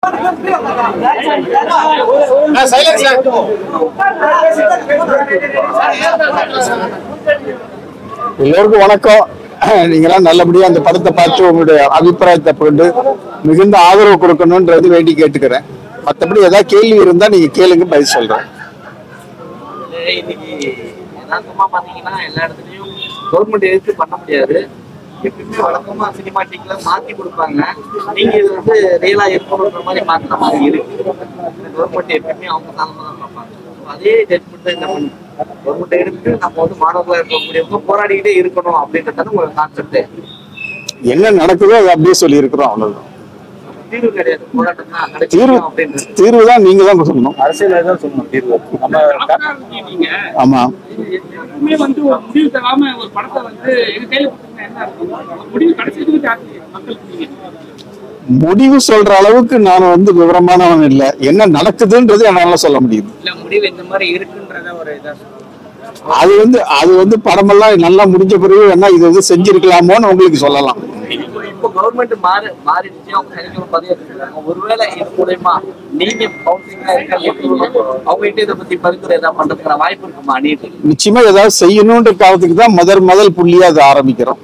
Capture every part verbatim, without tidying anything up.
எல்லோருக்கும் வணக்கம். நீங்களாம் நல்லபடியா அந்த படத்தை பார்த்து உங்களுடைய அபிப்பிராயத்தை கொண்டு மிகுந்த ஆதரவு கொடுக்கணும்ன்றது வேண்டி கேட்டுக்கிறேன். மற்றபடி ஏதாவது கேள்வி இருந்தா நீங்க கேளுங்க, பதில் சொல்றேன். இன்னைக்கு யதார்த்தமா பாத்தீங்கன்னா எல்லா இடத்துலயும் கவர்மெண்ட் எதிர்த்து பண்ண முடியாது. எப்பயுமே வழக்கமா சினிமாட்டிக்ல மாத்தி கொடுப்பாங்க. நீங்க இது வந்து ரியலா இருக்கணுன்ற மாதிரி மாத்திர மாதிரி இருக்கு. கவர்மெண்ட் எப்பயுமே அவங்க சாலமா தான் பார்ப்பாங்க. அதே ஜட்மெண்ட் தான் என்ன பண்ணி கவர்மெண்ட் எடுத்து நம்ம வந்து மாணவர்களா இருக்கக்கூடியவங்க போராடிக்கிட்டே இருக்கணும் அப்படின்றது ஒரு கான்செப்ட். என்ன நடக்குதோ அதை அப்படியே சொல்லி இருக்கிறோம், அவ்வளவுதான். தீர்வு கிடையாது, போராட்டம் தான். தீர்வு தீர்வு தான் நீங்க தான் சொல்லணும், அரசியல் தான் சொல்லணும் தீர்வு. ஆமா, எப்பவுமே வந்து ஒரு முடிவு தராம ஒரு படத்தை வந்து எங்க கையில கொடுத்தீங்கன்னா என்ன இருக்கும்? முடிவு கிடைச்சதுக்கு மக்களுக்கு முடிவு சொல்ற அளவுக்கு நான் வந்து விவரமானவன் இல்லை. என்ன நடக்குதுன்றது என்னால சொல்ல முடியுது. இல்ல முடிவு இந்த மாதிரி இருக்குன்றத ஒரு இதா அது வந்து அது வந்து படமெல்லாம் நல்லா முடிஞ்ச பிறகு என்ன இது வந்து செஞ்சிருக்கலாமோன்னு உங்களுக்கு சொல்லலாம். இப்போ கவர்மெண்ட் மாறி மாறிடுச்சு, அவங்க சனிக்கிழமை பதவியேற்றாங்க. ஒருவேளை இது மூலமா நீங்க கவுன்சிலிங்கா இருக்க அவங்க கிட்ட இதை பத்தி பரிந்துரை ஏதாவது பண்றதுக்கான வாய்ப்பு இருக்குமா? நீட்டு நிச்சயமா ஏதாவது செய்யணும்ன்ற காலத்துக்கு தான் முதல் முதல் புள்ளியா அதை ஆரம்பிக்கிறோம்.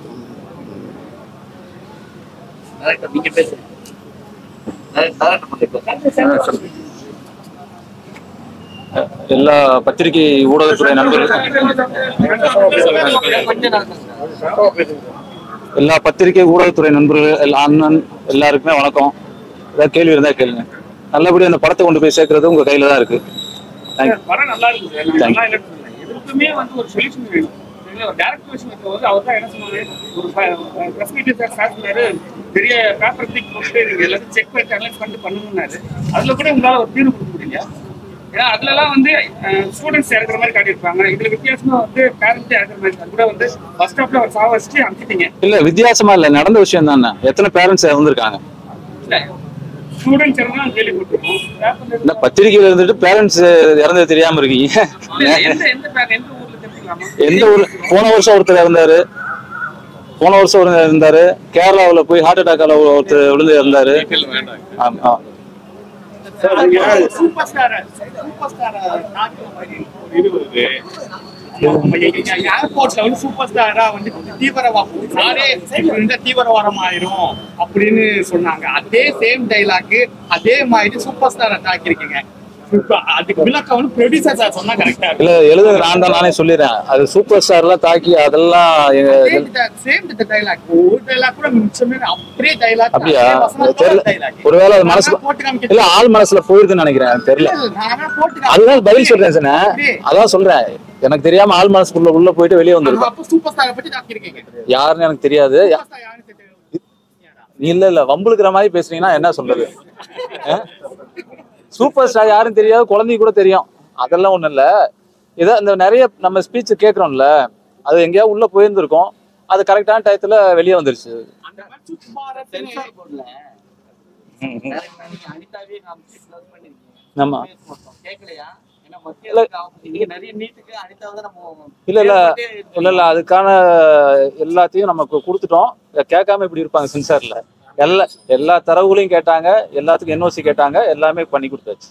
நீங்க பேசுங்க. எல்லா பத்திரிகை ஊடகத்துறை நண்பர்கள் எல்லா பத்திரிகை ஊடகத்துறை நண்பர்கள் எல்லா அண்ணன் எல்லாருக்குமே வணக்கம். ஏதாவது கேள்வி இருந்தா கேளுங்க. நல்லபடியா அந்த படத்தை கொண்டு போய் சேர்க்கறது உங்க கையில தான் இருக்கு. படம் நல்லா இருக்கு, நல்லா இருக்கு. எதுக்குமே வந்து ஒரு சொல்யூஷன் வேணும். டைரக்டர் விஷயத்துல வந்து அவர் தான் என்ன சொன்னாரு, ஒரு பிரஸ் மீட் சார் சொன்னாரு, பெரிய பேப்பர் தூக்கி போட்டு நீங்க எல்லாத்தையும் செக் பண்ணி அனலைஸ் பண்ணிட்டு பண்ணணும்னாரு. அதுல கூட உங்களால ஒரு தீர்வு கொடுக்க முடியல. ஏன்னா அதுல எல்லாம் வந்து ஸ்டூடெண்ட்ஸ் இறக்குற மாதிரி காட்டியிருப்பாங்க. இதுல வித்தியாசமா வந்து பேரண்ட்ஸ் இறக்குற மாதிரி கூட வந்து ஃபர்ஸ்ட் ஸ்டாப்ல ஒரு சாவ வச்சுட்டு அனுப்பிட்டீங்க. இல்ல வித்தியாசமா இல்ல, நடந்த விஷயம் தானே. எத்தனை பேரண்ட்ஸ் இறந்துருக்காங்க? இல்ல ஸ்டூடெண்ட்ஸ் இறந்தா கேள்விப்பட்டிருக்கோம். இந்த பத்திரிகையில இருந்துட்டு பேரண்ட்ஸ் இறந்தது தெரியாம இருக்கீங்க. எந்த எந்த எந்த ஊர்ல தெரிஞ்சுக்கலாமா? எந்த ஊர்ல? போன வருஷம் ஒருத்தர் இறந்தாரு, போன வருஷம் ஒரு இருந்தாரு. கேரளாவில் போய் ஹார்ட் அட்டாக்கால ஒருத்தர் விழுந்து இருந்தாரு. சூப்பர் ஸ்டார் சூப்பர் ஸ்டார் ஏர்போர்ட்ல வந்து சூப்பர் ஸ்டாரா வந்து தீவிரவாதம் நானே இந்த தீவிரவாதம் ஆயிரும் அப்படின்னு சொன்னாங்க. அதே சேம் டைலாக் அதே மாதிரி சூப்பர் ஸ்டாரை தாக்கிருக்கீங்க. அதுக்கு விளக்கம் வந்து ப்ரொடியூசர் சார் சொன்னா கரெக்டா இருக்கு. இல்ல எழுதுங்க, நான் தான் நானே சொல்லிடுறேன். அது சூப்பர் ஸ்டார் எல்லாம் தாக்கி அதெல்லாம் சேம் டைலாக், ஒரு டைலாக் கூட மிச்சமே அப்படியே டைலாக். அப்படியா? ஒருவேளை அது மனசுல இல்ல, ஆள் மனசுல போயிருக்குன்னு நினைக்கிறேன், தெரியல. அதுதான் பதில் சொல்றேன் சார். அதான் சொல்றேன், எனக்கு தெரியாம ஆள் மனசுக்குள்ள உள்ள போயிட்டு வெளியே வந்துருக்கு. சூப்பர் ஸ்டாரை பத்தி தாக்கிருக்கீங்க. யாருன்னு எனக்கு தெரியாது. இல்ல இல்ல, வம்புழுக்கிற மாதிரி பேசுறீங்கன்னா என்ன சொல்றது? சூப்பர் ஸ்டார் யாரும் தெரியாது, குழந்தைங்க கூட தெரியும். அதெல்லாம் ஒண்ணும் இல்ல. ஏதோ இந்த நிறைய நம்ம ஸ்பீச் கேட்கறோம்ல, அது எங்கேயாவது உள்ள போயிருந்திருக்கோம். அது கரெக்டான டயத்துல வெளியே வந்துருச்சு. ஆமா இல்ல இல்ல இல்ல இல்ல அதுக்கான எல்லாத்தையும் நமக்கு கொடுத்துட்டோம். கேட்காம இப்படி இருப்பாங்க சென்சார்ல. எல்லா எல்லா தரவுகளையும் கேட்டாங்க, எல்லாத்துக்கும் என்ஓசி கேட்டாங்க, எல்லாமே பண்ணி கொடுத்தாச்சு.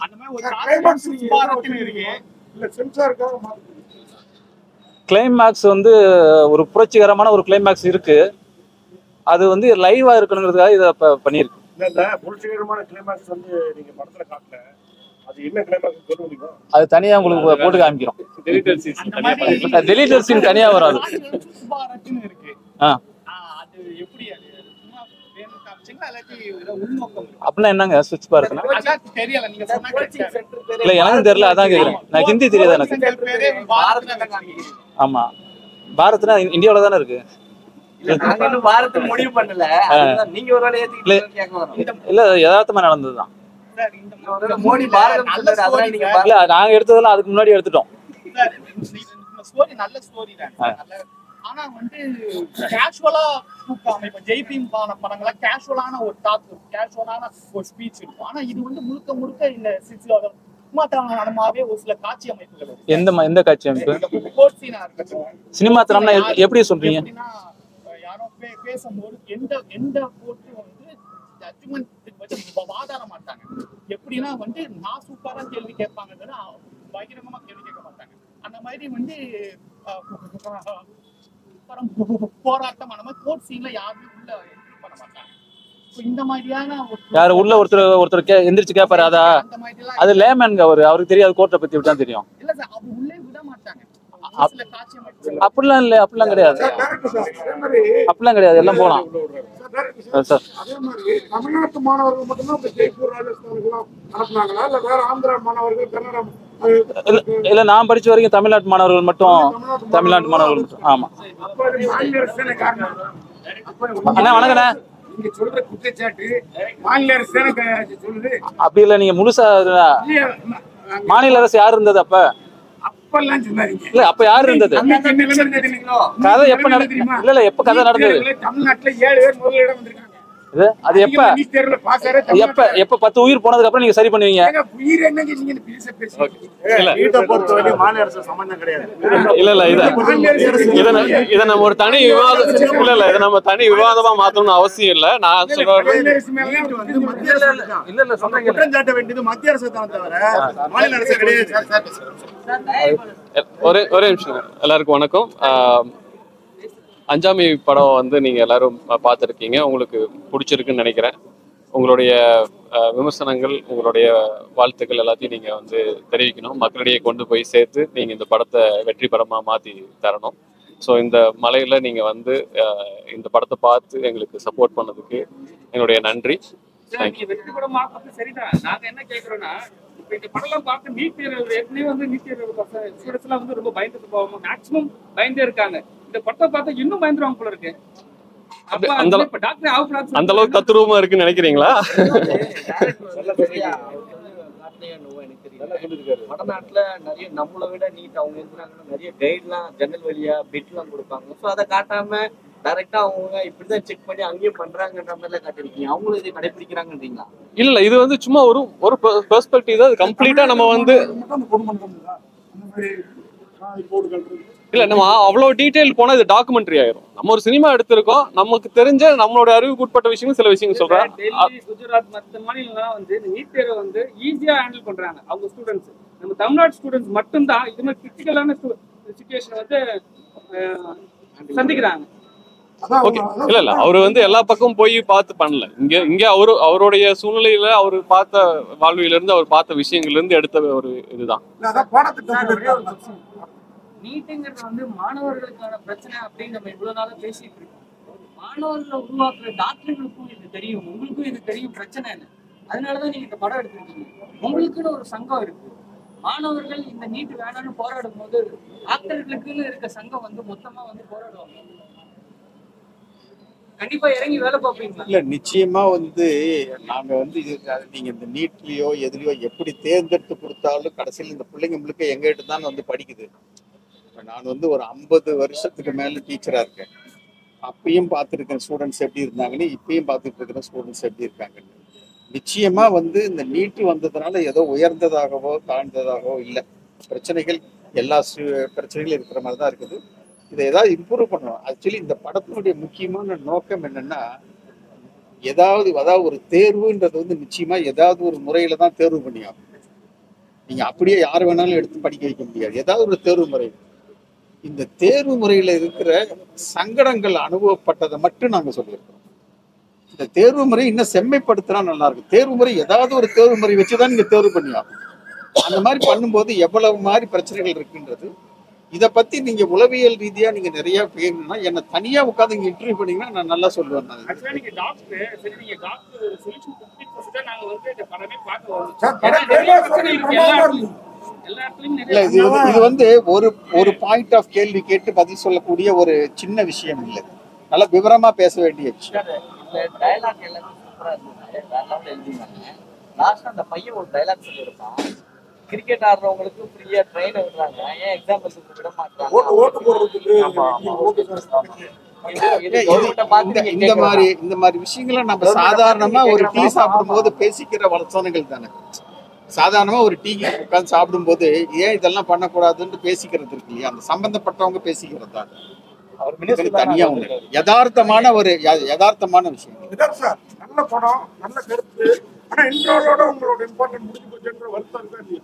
கிளைமேக்ஸ் வந்து ஒரு புரட்சிகரமான ஒரு கிளைமேக்ஸ் இருக்கு. அது வந்து லைவா இருக்கணுங்கிறதுக்காக இதை பண்ணியிருக்கு. அது தனியா உங்களுக்கு போட்டு காமிக்கிறோம். டெலிட்டர் சீன் தனியா வரும். அது அப்படின்னா என்னங்க சுவிட்ச் பார்க்கணும்? இல்ல எனக்கு தெரியல, அதான் கேக்குறேன். நான் ஹிந்தி தெரியாது எனக்கு. ஆமா, பாரத்னா இந்தியாவில தானே இருக்கு. இல்ல யதார்த்தமா நடந்ததுதான். இல்ல நாங்க எடுத்ததெல்லாம் அதுக்கு முன்னாடி எடுத்துட்டோம். ஆனா வந்து கேஷுவலா கூப்பிட்டாங்க. இப்ப ஜெய்பீம் படங்களா கேஷுவலான ஒரு டாக், கேஷுவலான ஒரு ஸ்பீச் இருக்கும். ஆனா இது வந்து முழுக்க முழுக்க இந்த சினிமாத்தனமாவே ஒரு சில காட்சி அமைப்புகள். எந்த எந்த காட்சி அமைப்பு? சினிமாத்தனம்னா எப்படி சொல்றீங்க? யாரோ பேசும்போது எந்த எந்த கோர்ட்டு வந்து ஜட்ஜ்மெண்ட் வச்சு வாதாட மாட்டாங்க. எப்படின்னா வந்து நான் சூப்பரா கேள்வி கேட்பாங்க தவிர பகிரங்கமா கேள்வி கேட்க மாட்டாங்க. அந்த மாதிரி வந்து போராட்டம் அந்த மாதிரி கோர்ட் சீன்ல யாருமே உள்ள பண்ண மாட்டாங்க. இந்த மாதிரியான யாரு உள்ள ஒருத்தர் ஒருத்தர் கே எந்திரிச்சு கேட்பாரு அதா அது லேமேன்ங்க அவரு அவருக்கு தெரியாது கோர்ட்டை பத்தி விட்டா தெரியும். இல்ல சார் அது உள்ளே விட மாட்டாங்க. அப்படிலாம் இல்ல அப்படிலாம் கிடையாது அப்படிலாம் கிடையாது எல்லாம் போலாம் சார். அதே மாதிரி தமிழ்நாட்டு மாணவர்கள் மட்டும்தான் ஜெய்ப்பூர் ராஜஸ்தானுக்குலாம் அனுப்புனாங்களா இல்ல வேற ஆந்திரா மாணவர்கள் கன்னடா? இல்ல நான் படிச்ச வரைக்கும் தமிழ்நாட்டு மாணவர்கள் மட்டும் தமிழ்நாட்டு மாணவர்கள் மட்டும். ஆமா அண்ணா வணக்கண்ணே. நீங்க சொல்ற குற்றச்சாட்டு மாநில அரசு சொல்லுது. அப்படி இல்ல நீங்க முழுசா மாநில அரசு யாரு இருந்தது அப்ப? அப்பெல்லாம் சொன்னாதீங்க. இல்ல அப்ப யாரு இருந்தது? கதை எப்ப நடந்தது? இல்ல இல்ல எப்ப கதை நடந்தது? தமிழ்நாட்டுல ஏழு பேர் முதலிடம் வந்திருக்காங்க. அது எப்ப எப்ப எப்ப பத்து உயிர் போனதுக்கு அப்புறம் நீங்க சரி பண்ணுவீங்க? உயிர் என்னங்க நீங்க பேச பேசுறீங்க? இல்ல வீட்டை பொறுத்தவரை மாநில அரசு சம்பந்தம் கிடையாது. இல்ல இல்ல இத இத நம்ம ஒரு தனி விவாதம் இல்ல இல்ல இத நம்ம தனி விவாதமா மாத்தணும்னு அவசியம் இல்ல. நான் சொல்றேன் இல்ல இல்ல சொன்னீங்க குற்றம் சாட்ட வேண்டியது மத்திய அரசு தான் தவிர மாநில அரசு கிடையாது. ஒரே ஒரே நிமிஷம். எல்லாருக்கும் வணக்கம். அஞ்சாமி படம் வந்து நீங்க எல்லாரும் பார்த்துருக்கீங்க, உங்களுக்கு பிடிச்சிருக்குன்னு நினைக்கிறேன். உங்களுடைய விமர்சனங்கள் உங்களுடைய வாழ்த்துக்கள் எல்லாத்தையும் நீங்க வந்து தெரிவிக்கணும், மக்களிடையே கொண்டு போய் சேர்த்து நீங்க இந்த படத்தை வெற்றி படமா மாத்தி தரணும். ஸோ இந்த மலையில நீங்க வந்து இந்த படத்தை பார்த்து எங்களுக்கு சப்போர்ட் பண்ணதுக்கு என்னுடைய நன்றி. வெற்றி படம் பார்க்கறது சரிதான். நாங்க என்ன கேட்கறோம்னா இப்ப இந்த படம் பார்த்து நீட் தேர்வு ஏற்கனவே வந்து நீட் தேர்வு ஸ்டூடெண்ட்ஸ் எல்லாம் வந்து ரொம்ப பயந்துட்டு போவாங்க, மேக்சிமம் பயந்தே இருக்காங்க. இந்த படத்தை பார்த்தா இன்னும் பயந்துருவாங்க போல இருக்கு. அந்த அளவுக்கு தத்துரூபமா இருக்குன்னு நினைக்கிறீங்களா? வடநாட்டுல நிறைய நம்மளை விட நீட் அவங்க இருந்தாங்கன்னா நிறைய கைட்லாம் ஜன்னல் வழியா பெட்லாம் கொடுப்பாங்க. ஸோ அதை காட்டாம டைரக்டா அவங்க இப்படிதான் செக் பண்ணி அங்கேயும் பண்றாங்கன்ற மாதிரி காட்டிருக்கீங்க. அவங்களும் இதை கடைபிடிக்கிறாங்கன்றீங்களா? இல்ல இது வந்து சும்மா ஒரு ஒரு பெர்ஸ்பெக்டிவ் தான். கம்ப்ளீட்டா நம்ம வந்து இல்ல நம்ம அவ்வளவு டீடைல் போனா இது டாக்குமெண்ட்ரி ஆயிரும். நம்ம ஒரு சினிமா எடுத்திருக்கோம், நமக்கு தெரிஞ்ச நம்மளோட அறிவுக்கு உட்பட்ட விஷயங்கள் சில விஷயங்கள் சொல்றேன். டெல்லி, குஜராத் மற்ற மாநிலங்கள்லாம் வந்து இந்த நீட் தேர்வை வந்து ஈஸியா ஹேண்டில் பண்றாங்க அவங்க ஸ்டூடெண்ட்ஸ். நம்ம தமிழ்நாடு ஸ்டூடெண்ட்ஸ் மட்டும்தான் இது மாதிரி கிரிட்டிக்கலான சிச்சுவேஷன் வந்து சந்திக்கிறாங்க. இல்ல இல்ல அவரு வந்து எல்லா பக்கமும் போய் பார்த்து பண்ணல. இங்க இங்க அவரு அவருடைய சூழ்நிலையில அவரு பார்த்த வாழ்வில இருந்து அவர் பார்த்த விஷயங்கள்ல இருந்து எடுத்த ஒரு இதுதான். நீட்டுங்கிறது வந்து மாணவர்களுக்கான பிரச்சனை அப்படின்னு நம்ம இவ்வளவு நாளா பேசிட்டு இருக்கோம். மாணவர்களை உருவாக்குற டாக்டர்களுக்கும் இது தெரியும், உங்களுக்கும் இது தெரியும் பிரச்சனை என்ன. அதனாலதான் நீங்க இந்த படம் எடுத்திருக்கீங்க. உங்களுக்குன்னு ஒரு சங்கம் இருக்கு. மாணவர்கள் இந்த நீட்டு வேணாம்னு போராடும் போது டாக்டர்களுக்குன்னு இருக்க சங்கம் வந்து மொத்தமா வந்து போராடுவாங்க. கண்டிப்பா இறங்கி வேலை பார்ப்பீங்களா? இல்ல நிச்சயமா வந்து நாங்க வந்து இது நீங்க இந்த நீட்லயோ எதுலயோ எப்படி தேர்ந்தெடுத்து கொடுத்தாலும் கடைசியில் இந்த பிள்ளைங்க முழுக்க எங்ககிட்ட தான் வந்து படிக்குது. நான் வந்து ஒரு ஐம்பது வருஷத்துக்கு மேல டீச்சரா இருக்கேன். அப்பயும் பார்த்துருக்கேன் ஸ்டூடெண்ட்ஸ் எப்படி இருந்தாங்கன்னு, இப்பயும் பார்த்துட்டு இருக்கிற ஸ்டூடெண்ட்ஸ் எப்படி இருக்காங்கன்னு. நிச்சயமா வந்து இந்த நீட்டு வந்ததுனால ஏதோ உயர்ந்ததாகவோ தாழ்ந்ததாகவோ இல்லை. பிரச்சனைகள் எல்லா பிரச்சனைகளும் இருக்கிற மாதிரி தான் இருக்குது. இதை ஏதாவது இம்ப்ரூவ் பண்ணணும். ஆக்சுவலி இந்த படத்தினுடைய முக்கியமான நோக்கம் என்னன்னா, ஏதாவது அதாவது ஒரு தேர்வுன்றது வந்து நிச்சயமா ஏதாவது ஒரு முறையில தான் தேர்வு பண்ணியாகும். நீங்க அப்படியே யார் வேணாலும் எடுத்து படிக்க வைக்க முடியாது. ஏதாவது ஒரு தேர்வு முறை. இந்த தேர்வு முறையில இருக்கிற சங்கடங்கள் அனுபவப்பட்டதை மட்டும் நாங்க சொல்லியிருக்கிறோம். இந்த தேர்வு முறை இன்னும் செம்மைப்படுத்தினா நல்லா இருக்கும். தேர்வு முறை ஏதாவது ஒரு தேர்வு முறை வச்சுதான் நீங்க தேர்வு பண்ணியாகும். அந்த மாதிரி பண்ணும்போது எவ்வளவு மாதிரி பிரச்சனைகள் இருக்குன்றது இதை பத்தி நீங்க உளவியல் ரீதியா நீங்க நிறைய பேசணும்னா என்ன தனியா உட்காந்து நீங்க இன்டர்வியூ பண்ணீங்கன்னா நான் நல்லா சொல்லுவேன். இல்ல இது இது வந்து ஒரு ஒரு பாயிண்ட் ஆஃப் கேள்வி கேட்டு பதில் சொல்லக்கூடிய ஒரு சின்ன விஷயம் இல்லை. நல்லா விவரமா பேச வேண்டிய விஷயம். அந்த பையன் ஒரு டைலாக் சொல்லியிருப்பான், கிரிக்கெட் ஆடுறவங்களுக்கு ஃப்ரீயா ட்ரெயின் விடுறாங்க, ஏன் எக்ஸாம்பிள் விட மாட்டாங்க. இந்த மாதிரி இந்த மாதிரி விஷயங்களை நம்ம சாதாரணமா ஒரு டீ சாப்பிடும் போது பேசிக்கிற வசனங்கள் தானே. சாதாரணமா ஒரு டீ உட்காந்து சாப்பிடும் போது ஏன் இதெல்லாம் பண்ணக்கூடாதுன்னு பேசிக்கிறது இருக்கு இல்லையா, அந்த சம்பந்தப்பட்டவங்க பேசிக்கிறது தான். தனியா ஒண்ணு யதார்த்தமான ஒரு யதார்த்தமான விஷயம். நல்ல படம், நல்ல கருத்து. ஆனா இன்ட்ரோலோட உங்களோட இம்பார்ட்டன்ட் முடிஞ்சு போச்சுன்ற வருத்தம் இருக்கா இல்லையா?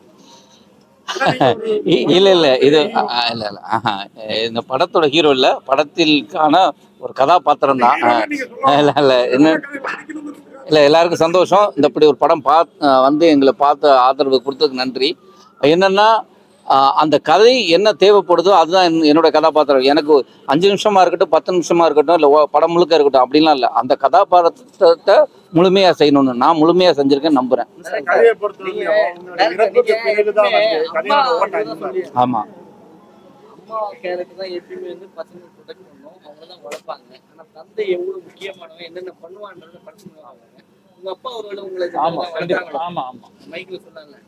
இ- இல்ல இல்ல இது அ- அ- இல்ல இல்ல ஆஹா. இந்த படத்தோட ஹீரோ இல்ல, படத்திற்கான ஒரு கதாபாத்திரம் தான். இல்ல இல்ல என்ன இல்ல, எல்லாருக்கும் சந்தோஷம். இந்த இப்படி ஒரு படம் பாத் அஹ் வந்து எங்களை பார்த்து ஆதரவு கொடுத்ததுக்கு நன்றி. என்னன்னா அஹ் அந்த கதை என்ன தேவைப்படுதோ அதுதான் என்- என்னோட கதாபாத்திரம். எனக்கு அஞ்சு நிமிஷமா இருக்கட்டும், பத்து நிமிஷமா இருக்கட்டும், இல்லை படம் முழுக்க இருக்கட்டும் அப்படின்லாம் இல்லை. அந்த கதாபாத்திரத்தை முழுமையா செய்யணும்னு நான் முழுமையா செஞ்சிருக்கேன்னு நம்புறேன். கதையை பொறுத்தவரைக்கும் உங்களுடைய இறப்புக்கு பிறகுதான் வந்து கதையோட ஓட்டம் அதிகமா இருக்கு. ஆமா, அம்மா கேரக்டர் தான் எப்பயுமே வந்து பசங்க ப்ரொடெக்ட் பண்ணும், அவங்க தான் வளர்ப்பாங்க. ஆனா தந்தை எவ்வளவு முக்கியமானவன், என்னென்ன பண்ணுவான்றத பர்சனல் ஆவாங்க. உங்க அப்பா ஒருவேளை உங்களை ஆமா கண்டிப்பா ஆமா ஆமா மைக்ல சொன்னாங்க.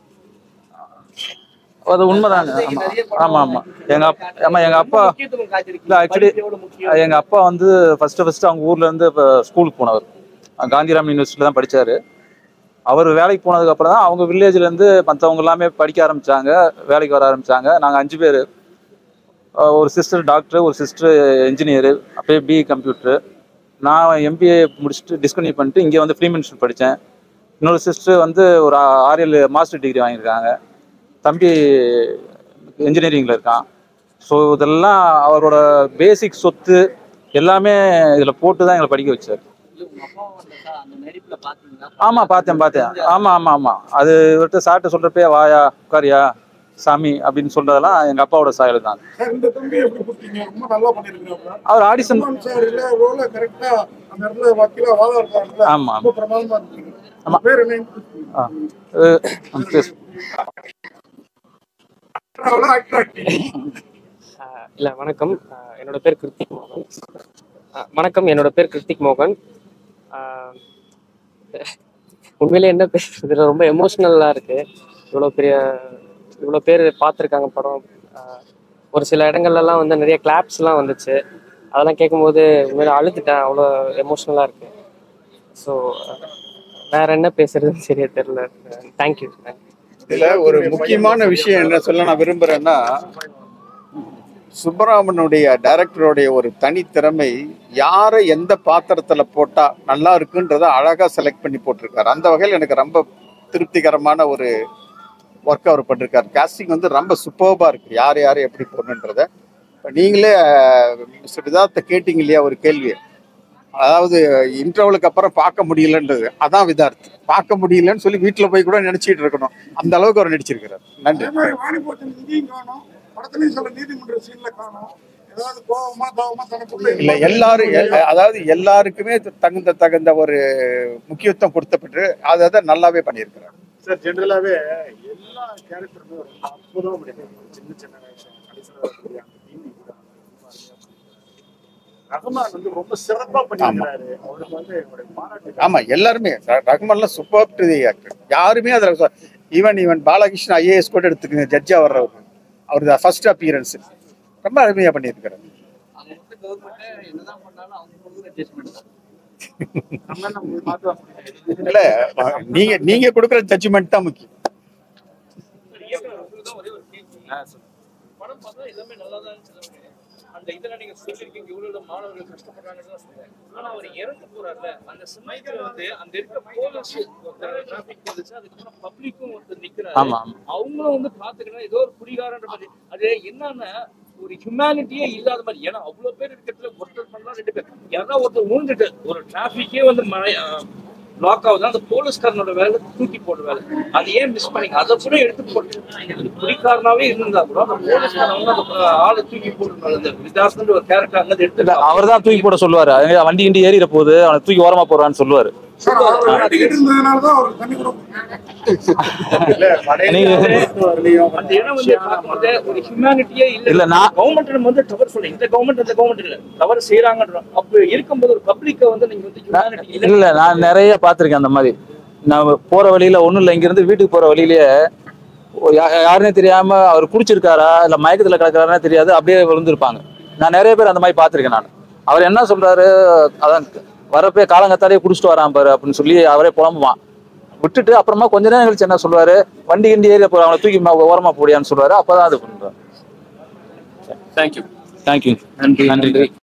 அது உண்மைதாங்க. ஆமா ஆமா ஆமா எங்க அப்பா ஆமா எங்க அப்பா முக்கியத்துவம் காத்திருக்கீங்க. இல்ல ஆக்சுவலி படிப்பு எவ்வளவு முக்கியம். எங்க அப்பா வந்து ஃபர்ஸ்ட் ஃபர்ஸ்ட் அவங்க ஊர்ல இருந்து இப்போ ஸ்கூலுக்கு போனவர். காந்திராம் யூனிவர்சிட்டியில தான் படிச்சாரு. அவர் வேலைக்கு போனதுக்கு அப்புறம் தான் அவங்க வில்லேஜ்ல இருந்து மற்றவங்க எல்லாமே படிக்க ஆரம்பிச்சாங்க, வேலைக்கு வர ஆரம்பிச்சாங்க. நாங்க அஞ்சு பேர், ஒரு சிஸ்டர் டாக்டர், ஒரு சிஸ்டர் இன்ஜினியரு, அப்பயே பிஇ கம்ப்யூட்டரு. நான் எம்பிஏ முடிச்சுட்டு டிஸ்கன்டினியூ பண்ணிட்டு இங்கே வந்து ஃப்ரீமென்ஷன் படித்தேன். இன்னொரு சிஸ்டர் வந்து ஒரு ஆறு ஏழு மாஸ்டர் டிகிரி வாங்கியிருக்காங்க. தம்பி இன்ஜினியரிங்கில் இருக்கான். ஸோ இதெல்லாம் அவரோட பேசிக் சொத்து எல்லாமே இதில் போட்டு தான் எங்களை படிக்க வச்சார். இல்ல, உங்க அப்பா வந்தா அந்த நடிப்புல பாத்தீங்களா? ஆமாம் பார்த்தேன் பார்த்தேன் ஆமாம் ஆமாம் ஆமாம் அது இவர்கிட்ட சார்ட்ட சொல்கிறப்பே வாயா உட்காரியா சாமி அப்படின்னு சொல்கிறதெல்லாம் எங்கள் அப்பாவோட சாயல் தான். சார், இந்த தம்பி எப்படி கொடுத்தீங்க? ரொம்ப நல்லா பண்ணிருக்கீங்க. அவர் ஆடிஷன் சார் இல்ல ரோல கரெக்டா அந்த இடத்துல வக்கீலா வாதம் இருக்காங்கல்ல, ஆமா. ரொம்ப பிரமாதமா இருந்தீங்க. ஆமா. பேர் என்ன? ஆ அஹ் பேசு. ஆஹ் இல்ல வணக்கம். ஆஹ் என்னோட பேர் கிருத்திக் மோகன். ஆஹ் வணக்கம் என்னோட பேர் கிருத்திக் மோகன். ஆஹ் உண்மையிலே என்ன பேசுறதுல ரொம்ப எமோஷ்னலாக இருக்கு. இவ்வளோ பெரிய இவ்வளோ பேர் பார்த்துருக்காங்க படம். ஆஹ் ஒரு சில இடங்கள்லாம் வந்து நிறைய கிளாப்ஸ்லாம் வந்துச்சு. அதெல்லாம் கேட்கும்போது உண்மையில அழுதுட்டேன், அவ்வளோ எமோஷ்னலாக இருக்கு. ஸோ வேற என்ன பேசுறதுன்னு சரியா தெரியல. தேங்க்யூ. இதுல ஒரு முக்கியமான விஷயம் என்ன சொல்ல நான் விரும்புறேன்னா, சுப்பராமனுடைய டைரக்டருடைய ஒரு தனித்திறமை, யாரை எந்த பாத்திரத்துல போட்டா நல்லா இருக்குன்றத அழகா செலக்ட் பண்ணி போட்டிருக்காரு. அந்த வகையில் எனக்கு ரொம்ப திருப்திகரமான ஒரு ஒர்க் அவர் பண்ணிருக்காரு. காஸ்டிங் வந்து ரொம்ப சூப்பர்பா இருக்கு, யார் யாரை எப்படி போடணுன்றத. நீங்களே மிஸ்டர் விதார்த்த கேட்டீங்க இல்லையா ஒரு கேள்வி, அதாவது இன்டர்வலுக்கு அப்புறம் பார்க்க முடியலன்றது. அதான் விதார்த், பார்க்க முடியலன்னு சொல்லி வீட்டுல போய் கூட நினைச்சிட்டு இருக்கணும், அந்த அளவுக்கு அவர் நடிச்சிருக்கிறார். நன்றி. அதே மாதிரி வாணி போச்சன் இங்கேயும் காணும், படத்துலயும் சில நீதிமன்ற சீன்ல காணும். ஏதாவது கோபமா தாவமா தனக்குள்ள இல்ல எல்லாரும் எல்- அதாவது எல்லாருக்குமே தகுந்த தகுந்த ஒரு முக்கியத்துவம் கொடுத்தப்பட்டு அதை அதை நல்லாவே பண்ணியிருக்கிறார். சார் ஜென்ரலாவே எல்லா கேரக்டருமே ரொம்ப அற்புதமா பண்ணிருக்காங்க. சின்ன சின்ன வேஷம், கடைசியில் வரக்கூடிய அந்த தீனி கூட ரொம்ப அருமையா பண்ணிருக்காங்க. ரஹ்மான் வந்து ரொம்ப சிறப்பா பண்ணிருக்காரு. அவருக்கு வந்து என்னுடைய பாராட்டு. ஆமா எல்லாருமே ர- ரஹ்மான்லாம் சூப்பர் ஆக்டர். யாருமே அதுல ஈவன் ஈவன் பாலகிருஷ்ணன் ஐஏஎஸ் கூட எடுத்துக்கங்க, ஜட்ஜா வர்றவர், அவருக்கு ஃபர்ஸ்ட் அப்பியரன்ஸ் ரொம்ப அருமையா பண்ணியிருக்கிறார். அவங்க வந்து கவர்மெண்ட் என்னதான் பண்ணாலும் அவங்க கொடுக்குற அட்ஜஸ்ட்மெண்ட் தான். இல்ல நீங்க நீங்க கொடுக்குற ஜட்ஜ்மெண்ட் தான் முக்கியம். படம் பார்த்தா எல்லாமே நல்லா தான் இருந்துச்சு. அந்த இதெல்லாம் நீங்க சொல்லியிருக்கீங்க, இவ்வளவு மாணவர்கள் கஷ்டப்படுறாங்கன்னு தான் சொல்றேன். ஆனா அவர் இறந்து போறாருல, அந்த சமயத்துல வந்து அந்த இருக்க போலீஸ் டிராபிக் போலீஸ், அதுக்கப்புறம் பப்ளிக்கும் ஒருத்தர் நிக்கிறாரு, ஆமா ஆமா அவங்களும் வந்து பாத்துக்கணும் ஏதோ ஒரு குடிகாரன்ற மாதிரி. அது என்னன்னா ஒரு ஹியூமனிட்டியே இல்லாத மாதிரி. ஏன்னா அவ்வளவு பேர் இருக்கிறதுல ஒருத்தர் பண்ணலாம், ரெண்டு பேர் யாராவது ஒருத்தர் ஊழ்ந்துட்டு ஒரு டிராபிக்கே வந்து லாக் ஆகுது, அந்த போலீஸ்காரனோட வேலை தூக்கி போடுற வேலை. அது ஏன் மிஸ் பண்ணீங்க? அதை கூட எடுத்து போட்டு குடிக்காரனாவே இருந்தா கூட அந்த போலீஸ்காரங்க அந்த ஆளை தூக்கி போடுறாங்க. அந்த விதாசன் ஒரு கேரக்டர் அங்க எடுத்து அவர் தான் தூக்கி போட சொல்லுவாரு. அங்க வண்டி கிண்டி ஏறிற போது அவனை தூக்கி ஓரமா போடுறான்னு சொல்லுவாரு. சார், அவர் அடிக்கிட்டு இருந்ததுனாலதான் அவருக்கு தண்ணி கூட இல்ல படையில அந்த இடம் வந்து பார்க்கும்போது ஒரு ஹியூமனிட்டியே இல்ல, இல்ல. நான் கவர்மெண்ட் நம்ம வந்து தவறு சொல்ல, இந்த கவர்மெண்ட் அந்த கவர்மெண்ட் இல்ல தவறு செய்யறாங்கன்றோம். அப்ப இருக்கும்போது ஒரு பப்ளிக்க வந்து நீங்க வந்து ஹியூமனிட்டி இல்ல. இல்ல நான் நிறைய பார்த்திருக்கேன் அந்த மாதிரி. நான் போற வழியில ஒண்ணும் இல்லை, இங்க இருந்து வீட்டுக்கு போற வழியிலேயே யா- யாருன்னே தெரியாம அவர் குடிச்சிருக்காரா இல்ல மயக்கத்துல கிடக்குறாருன்னே தெரியாது, அப்படியே விழுந்திருப்பாங்க. நான் நிறைய பேர் அந்த மாதிரி பார்த்திருக்கேன். நான் அவர் என்ன சொல்றாரு, அதான் வரப்பே காலங்கத்தாலே குடிச்சிட்டு வரான் பாரு அப்படின்னு சொல்லி அவரே புலம்புவான். விட்டுட்டு அப்புறமா கொஞ்ச நேரம் கழிச்சு என்ன சொல்லுவாரு, வண்டி கிண்டி ஏரியா போற அவனை தூக்கி ம- ஓரமா போடியான்னு சொல்லுவாரு. அப்பதான் அது பண்றாரு. தேங்க்யூ. தேங்க்யூ. நன்றி நன்றி.